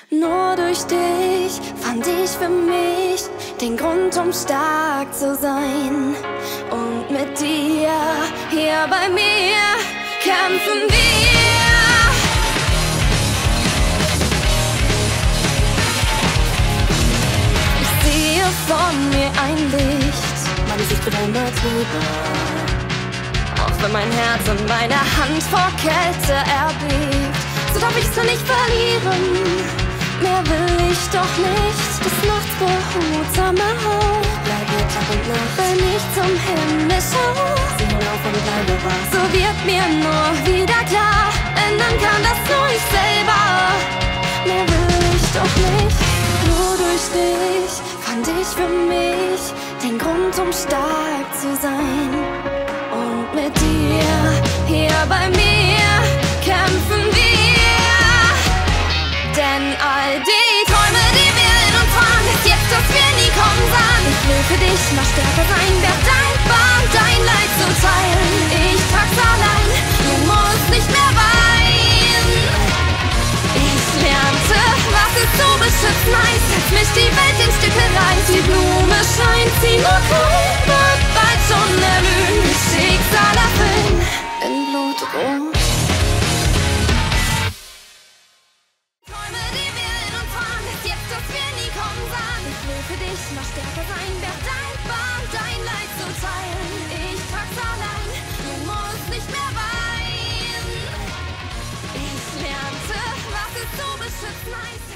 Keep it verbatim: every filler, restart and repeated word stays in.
Nur durch dich fand ich für mich den Grund, um stark zu sein. Und mit dir hier bei mir kämpfen wir. Ich sehe vor mir ein Licht, meine Sicht wird immer trüber. Auch wenn mein Herz und meine Hand vor Kälte erbebt, so darf ich es nicht verlieren. Mehr will ich doch nicht, das nachts behutsame Haus. Bleibe Tag und Nacht, wenn ich zum Himmel schau. Sieh hinauf und bleibe wach. So wird mir nur wieder klar, ändern kann das nur ich selber. Mehr will ich doch nicht. Nur durch dich fand ich für mich den Grund, um stark zu sein. Und mit dir hier bei mir kämpfen wir. Denn all die Träume, die wir in uns waren, ist jetzt, dass wir nie kommen sahen. Ich will für dich mal stärker sein, werd dankbar, dein Leid zu teilen. Ich trag's allein, du musst nicht mehr weinen. Ich lernte, was es zu beschützen heißt, als mich die Welt in Stücke reißt. Die Blume scheint, sie nur kalt, wird bald schon erblühen. Das Schicksal erfüllen in Blutrot. Für dich mal stärker sein, werd dankbar, dein Leid zu teilen. Ich trag's allein, du musst nicht mehr weinen. Ich lernte, was es zu beschützen heißt.